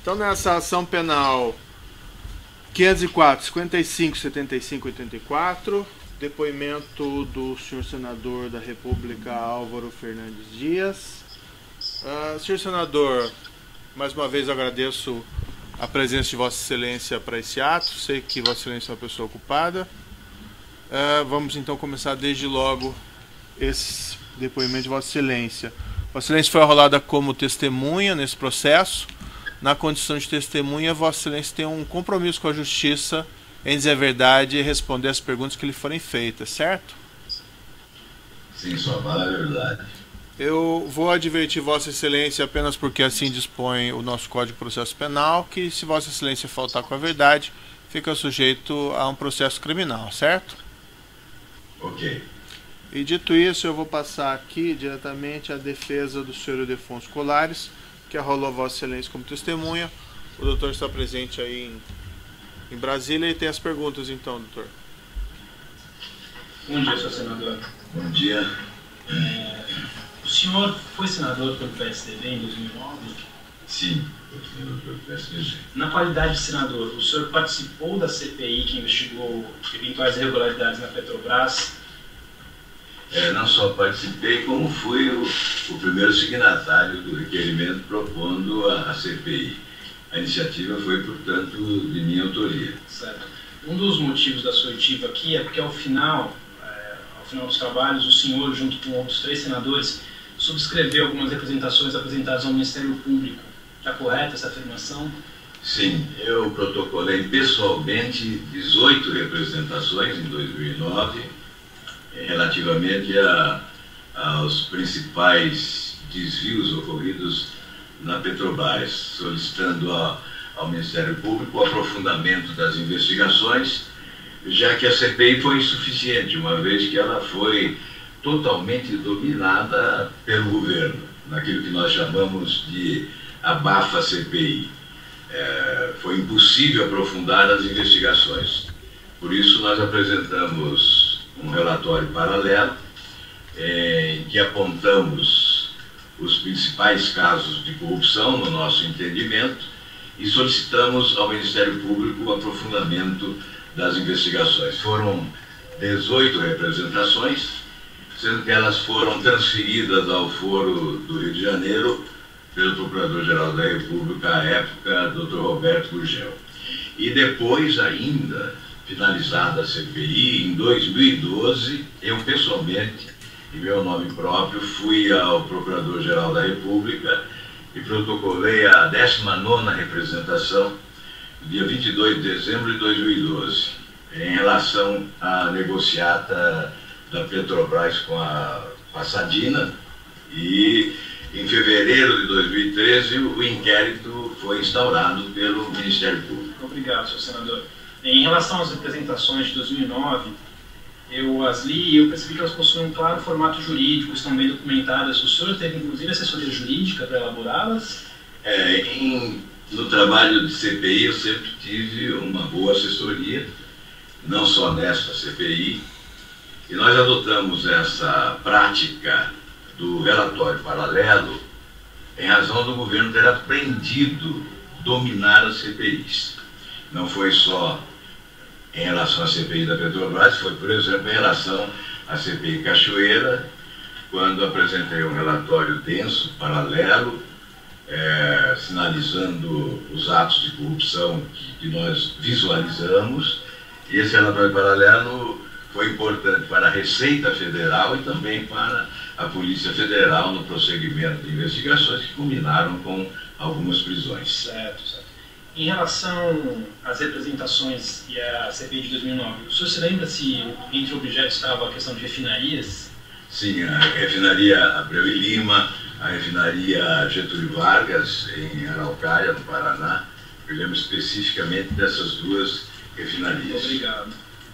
Então, nessa ação penal 504, 55, 75, 84, depoimento do senhor senador da República, Álvaro Fernandes Dias. Senhor senador, mais uma vez agradeço a presença de Vossa Excelência para esse ato. Sei que Vossa Excelência é uma pessoa ocupada. Vamos então começar desde logo esse depoimento de Vossa Excelência. Vossa Excelência foi arrolada como testemunha nesse processo. Na condição de testemunha, Vossa Excelência tem um compromisso com a Justiça em dizer a verdade e responder as perguntas que lhe forem feitas, certo? Sim, sua fala é verdade. Eu vou advertir Vossa Excelência apenas porque assim dispõe o nosso Código de Processo Penal, que se Vossa Excelência faltar com a verdade, fica sujeito a um processo criminal, certo? Ok. E dito isso, eu vou passar aqui diretamente a defesa do senhor Ildefonso Colares, que arrolou Vossa Excelência como testemunha. O doutor está presente aí em Brasília e tem as perguntas então, doutor. Bom dia, senhor senador. Bom dia. O senhor foi senador pelo PSDB em 2009? Sim, eu fui senador pelo PSDB. Na qualidade de senador, o senhor participou da CPI que investigou eventuais irregularidades na Petrobras? Não só participei, como fui o primeiro signatário do requerimento propondo a CPI. A iniciativa foi, portanto, de minha autoria. Certo. Um dos motivos da sua oitiva aqui é porque ao final dos trabalhos, o senhor, junto com outros 3 senadores, subscreveu algumas representações apresentadas ao Ministério Público. Está correta essa afirmação? Sim, eu protocolei pessoalmente 18 representações em 2009, relativamente aos principais desvios ocorridos na Petrobras, solicitando ao Ministério Público o aprofundamento das investigações, já que a CPI foi insuficiente, uma vez que ela foi totalmente dominada pelo governo, naquilo que nós chamamos de abafa CPI. Foi impossível aprofundar as investigações. Por isso nós apresentamos um relatório paralelo em que apontamos os principais casos de corrupção no nosso entendimento e solicitamos ao Ministério Público o aprofundamento das investigações. Foram 18 representações, sendo que elas foram transferidas ao Foro do Rio de Janeiro pelo Procurador-Geral da República à época, Dr. Roberto Gurgel. E depois ainda, finalizada a CPI, em 2012, eu pessoalmente, em meu nome próprio, fui ao Procurador-Geral da República e protocolei a 19ª representação, dia 22 de dezembro de 2012, em relação à negociata da Petrobras com a Sadina, e em fevereiro de 2013 o inquérito foi instaurado pelo Ministério Público. Obrigado, senhor senador. Em relação às representações de 2009, eu as li e eu percebi que elas possuem um claro formato jurídico, estão bem documentadas. O senhor teve, inclusive, assessoria jurídica para elaborá-las? No trabalho de CPI eu sempre tive uma boa assessoria, não só nesta CPI, e nós adotamos essa prática do relatório paralelo em razão do governo ter aprendido a dominar as CPIs. Não foi só em relação à CPI da Petrobras, foi, por exemplo, em relação à CPI Cachoeira, quando apresentei um relatório denso, paralelo, sinalizando os atos de corrupção que nós visualizamos, e esse relatório paralelo foi importante para a Receita Federal e também para a Polícia Federal no prosseguimento de investigações que culminaram com algumas prisões. Certo, certo. Em relação às representações e à CPI de 2009, o senhor se lembra se entre objetos estava a questão de refinarias? Sim, a refinaria Abreu e Lima, a refinaria Getúlio Vargas, em Araucária, no Paraná. Eu lembro especificamente dessas duas refinarias. Obrigado.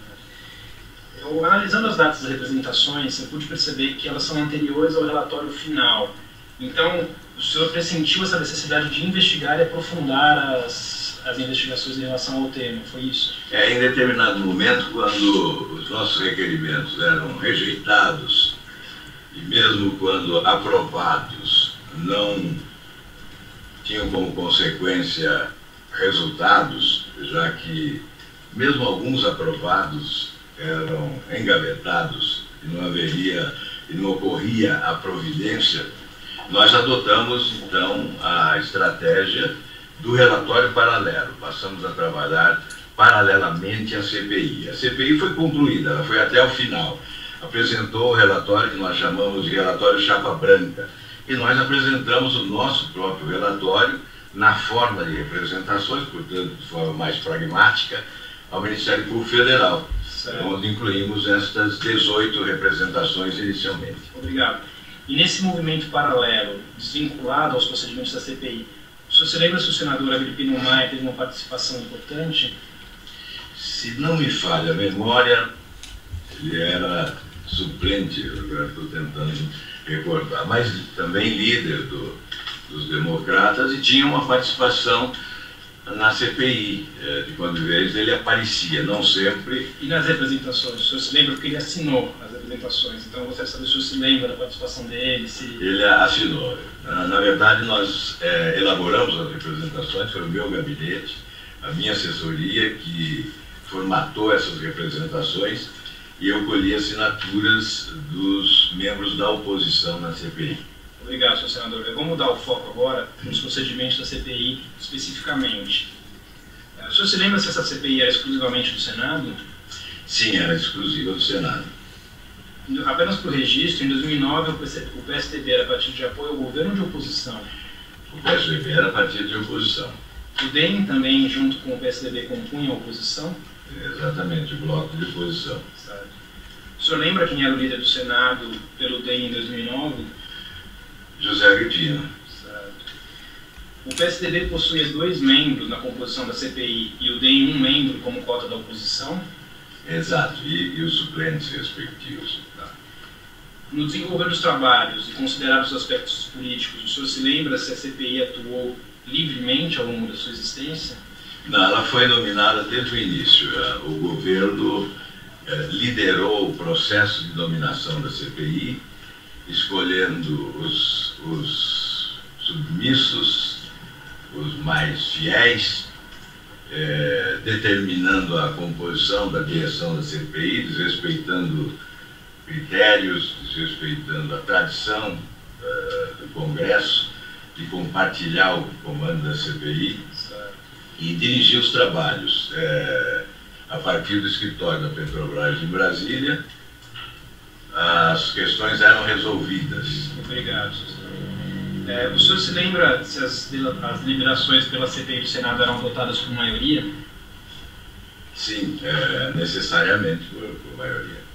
Analisando as datas das representações, eu pude perceber que elas são anteriores ao relatório final. Então, o senhor pressentiu essa necessidade de investigar e aprofundar as investigações em relação ao tema, foi isso? Em determinado momento, quando os nossos requerimentos eram rejeitados, e mesmo quando aprovados, não tinham como consequência resultados, já que mesmo alguns aprovados eram engavetados e não ocorria a providência. Nós adotamos então a estratégia do relatório paralelo, passamos a trabalhar paralelamente à CPI. A CPI foi concluída, ela foi até o final, apresentou o relatório que nós chamamos de relatório chapa branca, e nós apresentamos o nosso próprio relatório na forma de representações, portanto, de forma mais pragmática, ao Ministério Público Federal, onde incluímos estas 18 representações inicialmente. Obrigado. E nesse movimento paralelo, desvinculado aos procedimentos da CPI, o senhor se lembra se o senador Agripino Maia teve uma participação importante? Se não me falha a memória, ele era suplente, eu agora estou tentando recordar, mas também líder dos democratas, e tinha uma participação na CPI, de quando em vez ele aparecia, não sempre. E nas representações, o senhor se lembra porque ele assinou as representações, então eu gostaria de saber se o senhor se lembra da participação dele, se... Ele assinou. Na verdade, nós elaboramos as representações, foi o meu gabinete, a minha assessoria que formatou essas representações, e eu colhi assinaturas dos membros da oposição na CPI. Obrigado, senhor senador. Eu vou mudar o foco agora nos procedimentos da CPI especificamente. O senhor se lembra se essa CPI era exclusivamente do Senado? Sim, era exclusiva do Senado. Apenas para o registro, em 2009 o PSDB era partido de apoio ao governo ou de oposição? O PSDB era partido de oposição. O DEM também, junto com o PSDB, compunha a oposição? Exatamente, o bloco de oposição. Certo. O senhor lembra quem era o líder do Senado pelo DEM em 2009? José Agripino. Certo. O PSDB possuía 2 membros na composição da CPI e o DEM 1 membro como cota da oposição? Exato, e os suplentes respectivos. Tá. No desenvolver dos trabalhos e considerados os aspectos políticos, o senhor se lembra se a CPI atuou livremente ao longo da sua existência? Não, ela foi nominada desde o início. O governo liderou o processo de nominação da CPI, escolhendo os submissos, os mais fiéis, determinando a composição da direção da CPI, desrespeitando critérios, desrespeitando a tradição do Congresso de compartilhar o comando da CPI e dirigir os trabalhos a partir do escritório da Petrobras em Brasília. As questões eram resolvidas. Obrigado, senhor. O senhor se lembra se as deliberações pela CPI do Senado eram votadas por maioria? Sim, necessariamente por maioria.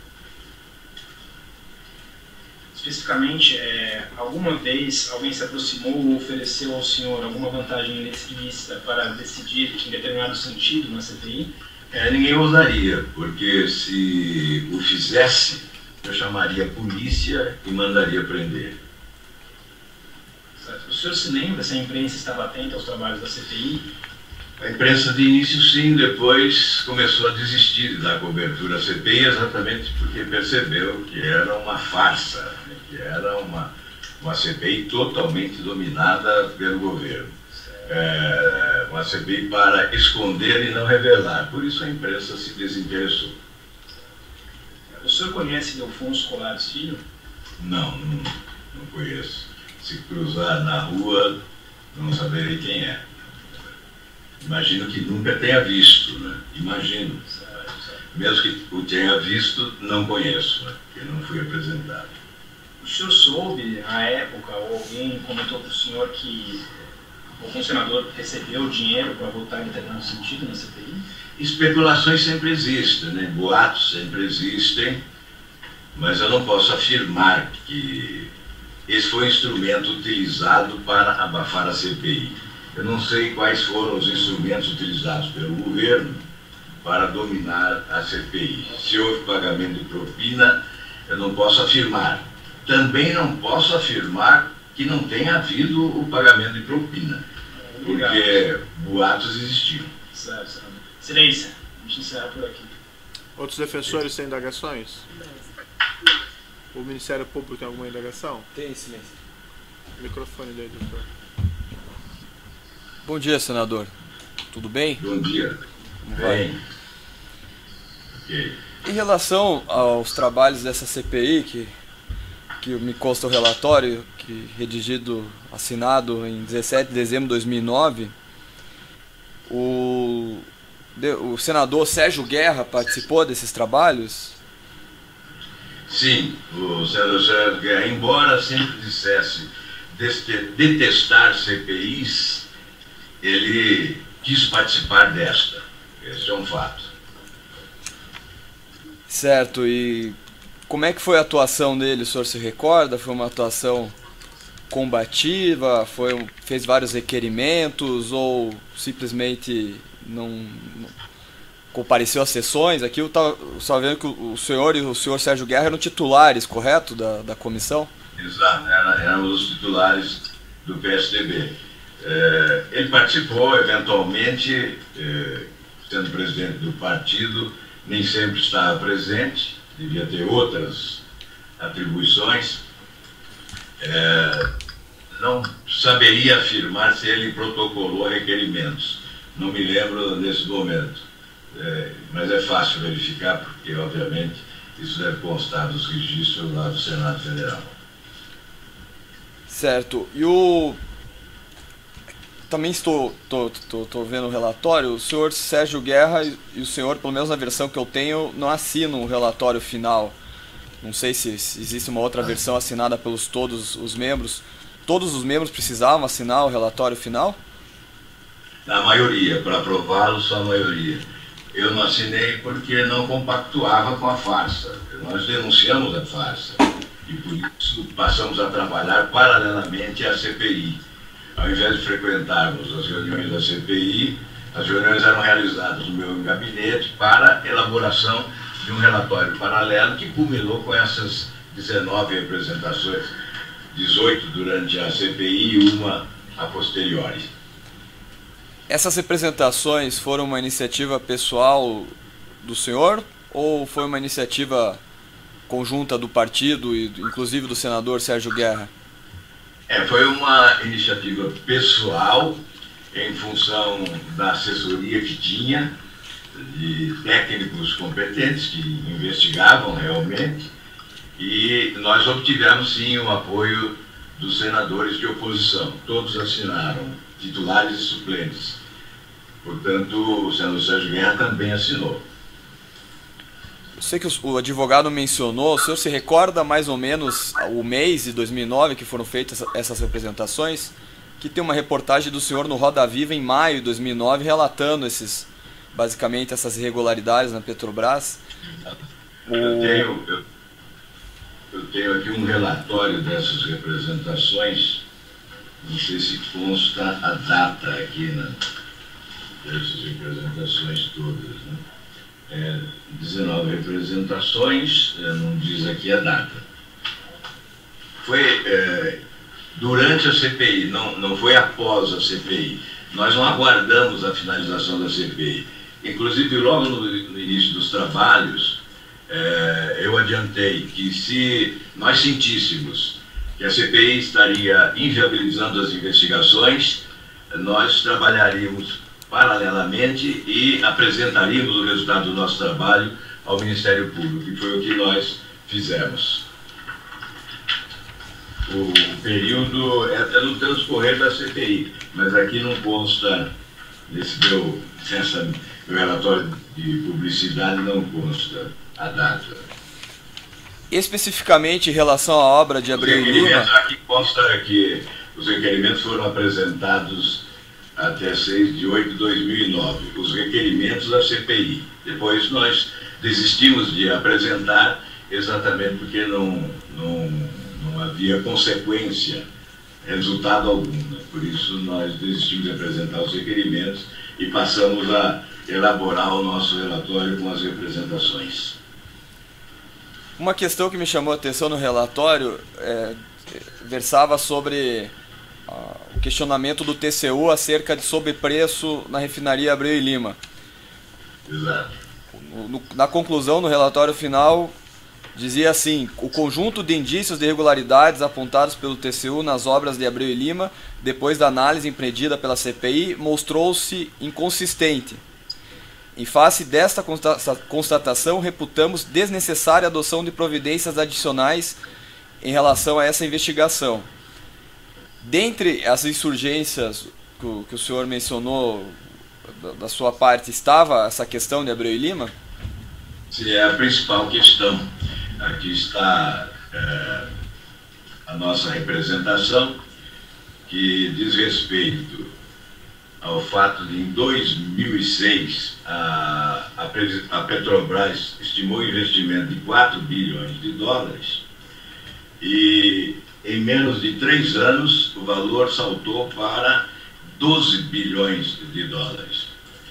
Especificamente, alguma vez alguém se aproximou ou ofereceu ao senhor alguma vantagem ilícita para decidir em determinado sentido na CPI? Ninguém ousaria, porque se o fizesse, eu chamaria a polícia e mandaria prender. Certo. O senhor se lembra se a imprensa estava atenta aos trabalhos da CPI? A imprensa de início sim, depois começou a desistir de dar cobertura à CPI, exatamente porque percebeu que era uma farsa, que era uma CPI totalmente dominada pelo governo. Uma CPI para esconder e não revelar, por isso a imprensa se desinteressou. O senhor conhece Delfonso Colares Filho? Não conheço. Se cruzar na rua, não saberei quem é. Imagino que nunca tenha visto, né? Imagino. Mesmo que o tenha visto, não conheço, né? Porque não fui apresentado. O senhor soube, à época, ou alguém comentou para o senhor que algum senador recebeu dinheiro para votar em determinado sentido na CPI? Especulações sempre existem, né? Boatos sempre existem, mas eu não posso afirmar que esse foi um instrumento utilizado para abafar a CPI. Eu não sei quais foram os instrumentos utilizados pelo governo para dominar a CPI. Se houve pagamento de propina, eu não posso afirmar. Também não posso afirmar que não tenha havido o pagamento de propina, porque boatos existiam. Certo, senador. Silêncio. Vamos encerrar por aqui. Outros defensores têm indagações? O Ministério Público tem alguma indagação? Tem, silêncio. O microfone daí, doutor. Bom dia, senador. Tudo bem? Bom dia. Como vai? Bem. Ok. Em relação aos trabalhos dessa CPI, que me consta o relatório, que redigido, assinado em 17 de dezembro de 2009, o senador Sérgio Guerra participou desses trabalhos? Sim, o senador Sérgio Guerra, embora sempre dissesse detestar CPIs, ele quis participar desta. Esse é um fato. Certo, e como é que foi a atuação dele, o senhor se recorda? Foi uma atuação combativa, fez vários requerimentos ou simplesmente não compareceu às sessões? Aqui eu estava só vendo que o senhor e o senhor Sérgio Guerra eram titulares, correto, da comissão? Exato, eram os titulares do PSDB. Ele participou, eventualmente, sendo presidente do partido, nem sempre estava presente, devia ter outras atribuições. Não saberia afirmar se ele protocolou requerimentos, não me lembro nesse momento, mas é fácil verificar, porque, obviamente, isso deve constar dos registros lá do Senado Federal. Certo, também estou vendo o relatório, o senhor Sérgio Guerra e o senhor, pelo menos na versão que eu tenho, não assinam o relatório final. Não sei se existe uma outra versão assinada pelos todos os membros. Todos os membros precisavam assinar o relatório final? Na maioria, para aprová-lo, só a maioria. Eu não assinei porque não compactuava com a farsa. Nós denunciamos a farsa e por isso passamos a trabalhar paralelamente à CPI. Ao invés de frequentarmos as reuniões da CPI, as reuniões eram realizadas no meu gabinete para elaboração de um relatório paralelo que culminou com essas 19 representações, 18 durante a CPI e uma a posteriori. Essas representações foram uma iniciativa pessoal do senhor ou foi uma iniciativa conjunta do partido e inclusive do senador Sérgio Guerra? Foi uma iniciativa pessoal em função da assessoria que tinha, de técnicos competentes que investigavam realmente, e nós obtivemos sim o apoio dos senadores de oposição. Todos assinaram, titulares e suplentes. Portanto, o senador Sérgio Guerra também assinou. Eu sei que o advogado mencionou, o senhor se recorda mais ou menos o mês de 2009 que foram feitas essas representações? Que tem uma reportagem do senhor no Roda Viva em maio de 2009 relatando basicamente essas irregularidades na Petrobras. Eu tenho aqui um relatório dessas representações, não sei se consta a data aqui dessas representações todas, né? 19 representações, não diz aqui a data. Foi durante a CPI, não foi após a CPI. Nós não aguardamos a finalização da CPI. Inclusive, logo no início dos trabalhos, eu adiantei que se nós sentíssemos que a CPI estaria inviabilizando as investigações, nós trabalharíamos paralelamente e apresentaríamos o resultado do nosso trabalho ao Ministério Público, e foi o que nós fizemos. O período é no transcorrer da CPI, mas aqui não consta, nesse meu relatório de publicidade não consta a data. Especificamente em relação à obra de Abreu e Lima... Aqui consta que os requerimentos foram apresentados até 6 de 8 de 2009, os requerimentos da CPI. Depois nós desistimos de apresentar, exatamente porque não havia consequência, resultado algum. Por isso nós desistimos de apresentar os requerimentos e passamos a elaborar o nosso relatório com as representações. Uma questão que me chamou a atenção no relatório versava sobre o questionamento do TCU acerca de sobrepreço na refinaria Abreu e Lima. Exato. Na conclusão, no relatório final, Dizia assim: o conjunto de indícios de irregularidades apontados pelo TCU nas obras de Abreu e Lima, depois da análise empreendida pela CPI, mostrou-se inconsistente. Em face desta constatação, reputamos desnecessária a adoção de providências adicionais em relação a essa investigação. Dentre as insurgências que o senhor mencionou, da sua parte, estava essa questão de Abreu e Lima? Sim, é a principal questão. Aqui está a nossa representação, que diz respeito ao fato de, em 2006, a Petrobras estimou investimento de 4 bilhões de dólares e, em menos de 3 anos, o valor saltou para 12 bilhões de dólares.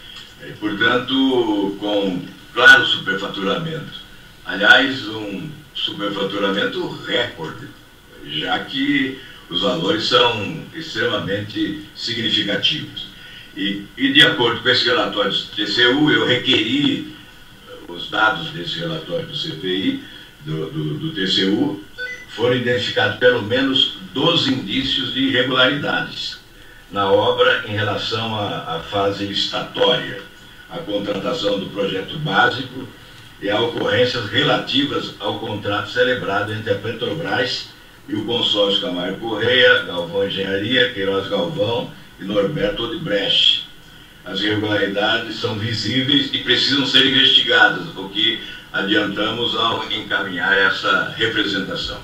Portanto, com claro superfaturamento. Aliás, um superfaturamento recorde, já que os valores são extremamente significativos. E de acordo com esse relatório do TCU, eu requeri os dados desse relatório do CPI, do TCU, foram identificados pelo menos 12 indícios de irregularidades na obra em relação à fase licitatória, a contratação do projeto básico e a ocorrências relativas ao contrato celebrado entre a Petrobras e o consórcio Camargo Correia, Galvão Engenharia, Queiroz Galvão e Norberto Odebrecht. As irregularidades são visíveis e precisam ser investigadas, o que adiantamos ao encaminhar essa representação.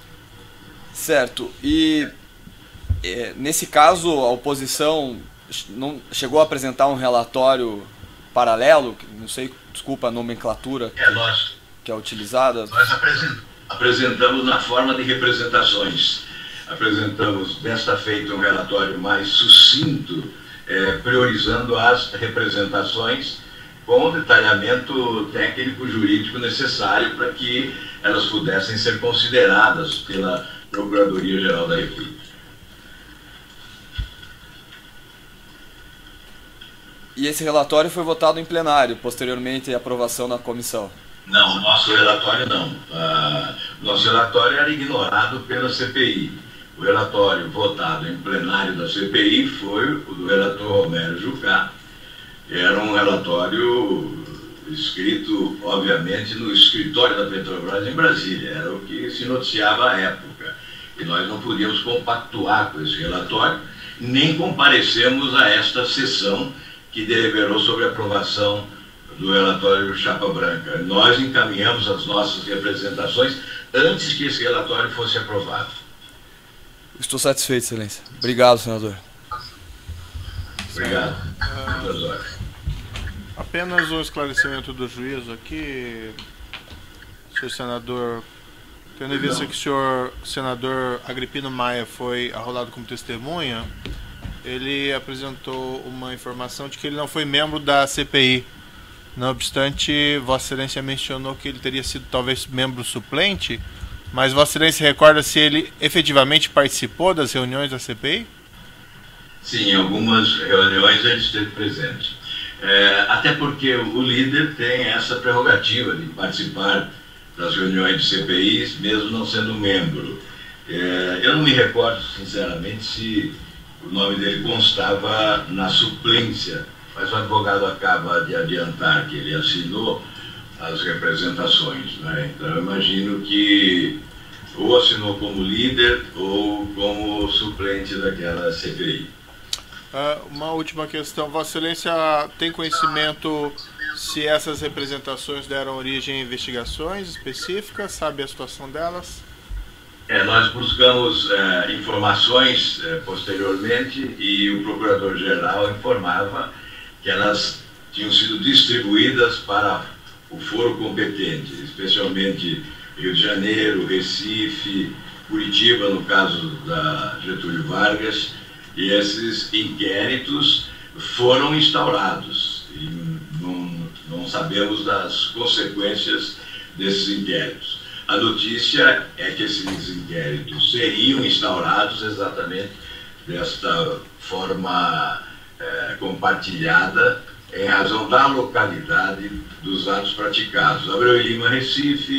Certo. E nesse caso, a oposição não chegou a apresentar um relatório paralelo, não sei, desculpa a nomenclatura que é utilizada. Nós apresentamos na forma de representações. Apresentamos desta feita um relatório mais sucinto, priorizando as representações com o detalhamento técnico-jurídico necessário para que elas pudessem ser consideradas pela Procuradoria-Geral da República. E esse relatório foi votado em plenário, posteriormente à aprovação na comissão? Não, nosso relatório não. Nosso relatório era ignorado pela CPI. O relatório votado em plenário da CPI foi o do relator Romero Jucá. Era um relatório escrito, obviamente, no escritório da Petrobras em Brasília. Era o que se noticiava à época. E nós não podíamos compactuar com esse relatório, nem comparecemos a esta sessão que deliberou sobre a aprovação do relatório do Chapa Branca. Nós encaminhamos as nossas representações antes que esse relatório fosse aprovado. Estou satisfeito, Excelência. Obrigado, senador. Obrigado. Apenas um esclarecimento do juízo aqui, senhor senador. Tendo em vista que o senhor senador Agripino Maia foi arrolado como testemunha, ele apresentou uma informação de que ele não foi membro da CPI. Não obstante, Vossa Excelência mencionou que ele teria sido talvez membro suplente, mas Vossa Excelência recorda se ele efetivamente participou das reuniões da CPI? Sim, em algumas reuniões ele esteve presente. Até porque o líder tem essa prerrogativa de participar das reuniões de CPIs, mesmo não sendo membro. Eu não me recordo, sinceramente, se o nome dele constava na suplência, mas o advogado acaba de adiantar que ele assinou as representações, né? Então eu imagino que ou assinou como líder ou como suplente daquela CPI. Uma última questão. Vossa Excelência tem conhecimento se essas representações deram origem a investigações específicas? Sabe a situação delas? Nós buscamos informações posteriormente e o Procurador-Geral informava que elas tinham sido distribuídas para o foro competente, especialmente Rio de Janeiro, Recife, Curitiba, no caso da Getúlio Vargas, e esses inquéritos foram instaurados e não sabemos das consequências desses inquéritos. A notícia é que esses inquéritos seriam instaurados exatamente desta forma compartilhada em razão da localidade dos atos praticados. Abreu e Lima, Recife,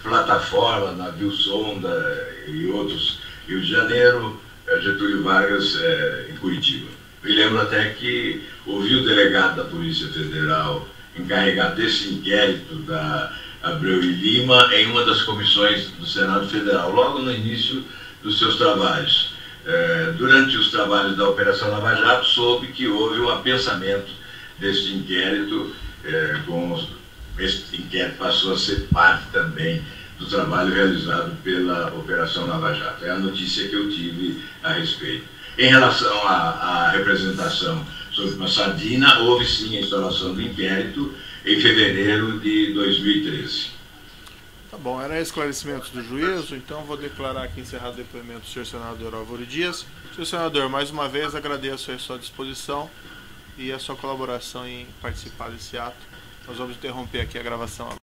plataforma, navio sonda e outros, Rio de Janeiro, Getúlio Vargas em Curitiba. Me lembro até que ouvi o delegado da Polícia Federal encarregado desse inquérito da Abreu e Lima em uma das comissões do Senado Federal, logo no início dos seus trabalhos. Durante os trabalhos da Operação Lava Jato, soube que houve um apensamento deste inquérito, esse inquérito passou a ser parte também do trabalho realizado pela Operação Lava Jato. É a notícia que eu tive a respeito. Em relação à representação sobre Passadina, houve sim a instalação do inquérito em fevereiro de 2013. Tá bom, era esclarecimento do juízo, então vou declarar aqui encerrado o depoimento do senhor senador Álvaro Dias. Senhor senador, mais uma vez agradeço a sua disposição e a sua colaboração em participar desse ato. Nós vamos interromper aqui a gravação agora.